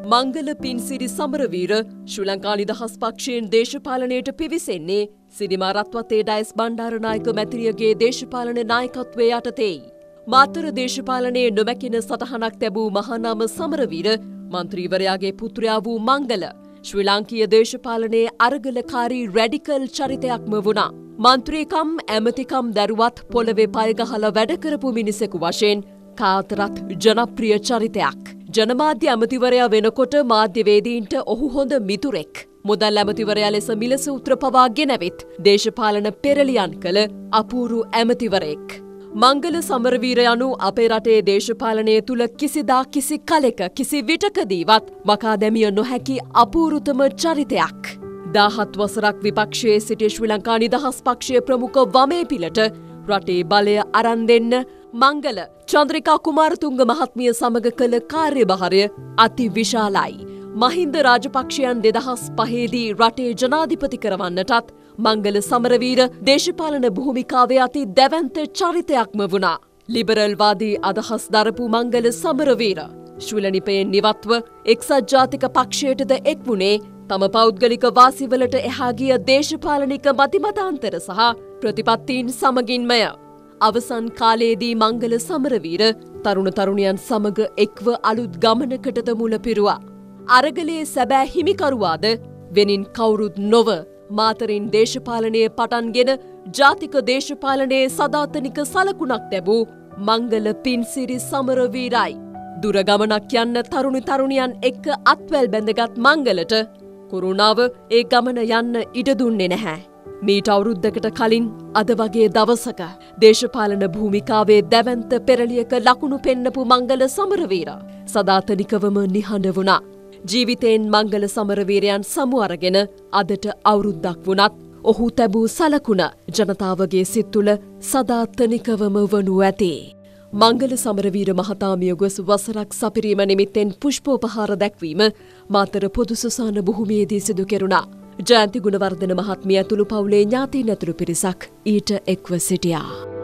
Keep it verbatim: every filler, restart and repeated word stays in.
මංගල පින්සිරි සමරවීර ශ්‍රී ලංකා නිදහස් පක්ෂයෙන් දේශපාලනයට පිවිසෙන්නේ සිරිමා රත්වතේ ඩයස් බණ්ඩාරනායක මැතිරියගේ දේශපාලන නායකත්වය යටතේයි. මාතර දේශපාලනයේ නොමැකෙන සටහනක් තැබූ මහානාම සමරවීර මන්ත්‍රීවරයාගේ පුත්‍රයා වූ මංගල ශ්‍රී ලාංකීය දේශපාලනයේ අරගලකාරී රැඩිකල් චරිතයක්ම වුණා. මන්ත්‍රීකම් ඇමතිකම් දැරුවත් පොළවේ පය ගහලා වැඩ කරපු මිනිසෙකු වශයෙන් කාතරත් ජනප්‍රිය චරිතයක්. ජනමාධ්‍ය ඇමතිවරයා වෙනකොට මාධ්‍යවේදීන්ට ඔහු හොඳ මිතුරෙක්. මුදල් ඇමතිවරයා ලෙස මිල සූත්‍ර පවා ගෙනවිත් දේශපාලන පෙරලියන් කළ අපූරු ඇමතිවරයෙක්. මංගල සමරවීර යනු අපේ රටේ දේශපාලනය තුළ කිසිදා කිසි කලෙක කිසි විටකදීවත් මකා දැමිය නොහැකි අපූරුතම චරිතයක්. දාහත් වසරක් විපක්ෂයේ සිටි ශ්‍රී ලංකා නිදහස් පක්ෂයේ ප්‍රමුඛ වමේ පිලට රටේ බලය අරන් දෙන්න මංගල චන්ද්‍රිකා කුමාරතුංග මහත්මිය සමග කළ කාර්යභාරය අති විශාලයි. මහින්ද රාජපක්ෂයන් දෙදහස් පහේදී රටේ ජනාධිපති කරවන්නටත් මංගල සමරවීර දේශපාලන භූමිකාවේ අති දැවැන්ත චරිතයක්ම වුණා. ලිබරල්වාදී අදහස් දරපු මංගල සමරවීර ශූලනිපයෙන් නිවත්ව එක්සත් ජාතික පක්ෂයටද එක් වුණේ තම පෞද්ගලික වාසිවලට එහා ගිය දේශපාලනික මතිමතාන්තර සහ ප්‍රතිපත්තීන් සමගින්මය. අවසන් කාලයේදී මංගල සමරවීර තරුණ තරුණියන් සමග එක්ව අලුත් ගමනකටද මුල පිරුවා. අරගලයේ සැබෑ හිමිකරුවාද වෙනින් කවුරුත් නොව මාතරින් දේශපාලනයේ පටන්ගෙන ජාතික දේශපාලනයේ සදාතනික සලකුණක් තැබූ මංගල පින්සිරි සමරවීරයි. දුර ගමනක් යන්න තරුණ තරුණියන් එක්ක අත්වැල් බැඳගත් මංගලට කොරුණාව ඒ ගමන යන්න ඉඩ දුන්නේ නැහැ. මීට අවුරුද්දකට කලින් අද වගේ දවසක දේශපාලන භූමිකාවේ දැවැන්ත පෙරලියක ලකුණු පෙන්නපු මංගල සමරවීර සදාතනිකවම නිහඬ වුණා. ජීවිතයෙන් මංගල සමරවීරයන් සමු අරගෙන අදට අවුරුද්දක් වුණත් ඔහු තැබූ සලකුණ ජනතාවගේ සිත් තුළ සදාතනිකවම වනු ඇති. මංගල සමරවීර මහතාමිය ගොස් වසරක් සපිරීම නිමිත්තෙන් පුෂ්පෝපහාර දැක්වීම මාතර පොදු සුසාන භූමියේදී සිදු කෙරුණා. ජයන්ති ගුණවර්ධන මහත්මිය ඇතුළු පවුලේ ඥාතීන් ඇතුළු පිරිසක් ඊට එක්ව සිටියා.